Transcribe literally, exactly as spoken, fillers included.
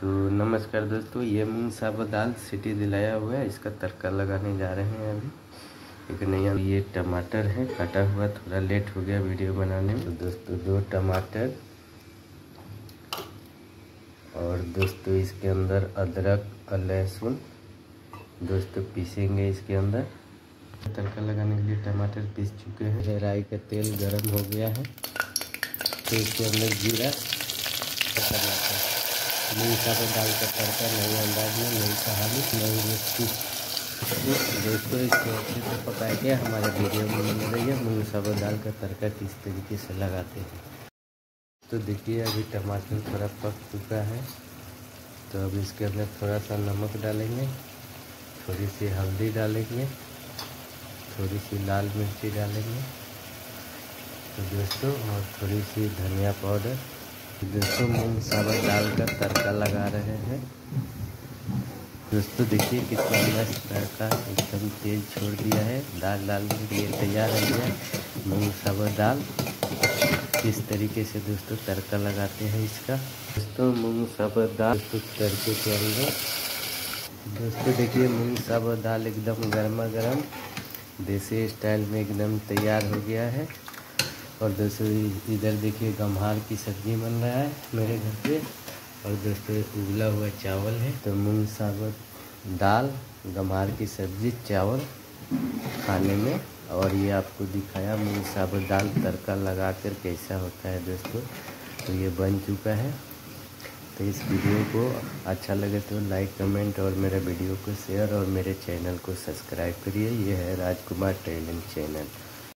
तो नमस्कार दोस्तों, ये मूंग साबुत दाल सीटी दिलाया हुआ है, इसका तड़का लगाने जा रहे हैं अभी। एक नया ये टमाटर है कटा हुआ, थोड़ा लेट हो गया वीडियो बनाने में। तो दोस्तों दो टमाटर और दोस्तों इसके अंदर अदरक और लहसुन दोस्तों पीसेंगे इसके अंदर। तड़का लगाने के लिए टमाटर पीस चुके हैं। राई का तेल गरम हो गया है तो इसके अंदर जीरा मूंग साबुत दाल का तड़का नए अंदाज में, नई कहानी, नई रेसिपी। दोस्तों इसको अच्छे से पका के हमारे वीडियो में मिल रही है मूंग साबुत दाल का तड़का किस तरीके से लगाते हैं। तो देखिए अभी टमाटर थोड़ा पक चुका है, तो अब इसके अंदर थोड़ा सा नमक डालेंगे, थोड़ी सी हल्दी डालेंगे, थोड़ी सी लाल मिर्ची डालेंगे तो दोस्तों, और थोड़ी सी धनिया पाउडर। दोस्तों मूंग साबुत दाल का तड़का लगा रहे हैं। दोस्तों देखिए कितना मस्त तड़का, एकदम तेज छोड़ दिया है। दाल डालने के लिए तैयार हो गया मूंग साबुत दाल। किस तरीके से दोस्तों तड़का लगाते हैं इसका। दोस्तों मूंग साबुत दाल तो तड़के के अंदर दोस्तों देखिए मूंग साबुत दाल एकदम गर्मा गर्म देसी स्टाइल में एकदम तैयार हो गया है। और दोस्तों इधर देखिए गम्हार की सब्जी बन रहा है मेरे घर पे, और दोस्तों उबला हुआ चावल है। तो मूंग साबुत दाल, गम्हार की सब्जी, चावल खाने में, और ये आपको दिखाया मूंग साबुत दाल तड़का लगा कर कैसा होता है दोस्तों। तो ये बन चुका है। तो इस वीडियो को अच्छा लगे तो लाइक, कमेंट और मेरे वीडियो को शेयर और मेरे चैनल को सब्सक्राइब करिए। ये है राजकुमार टैलेंट चैनल।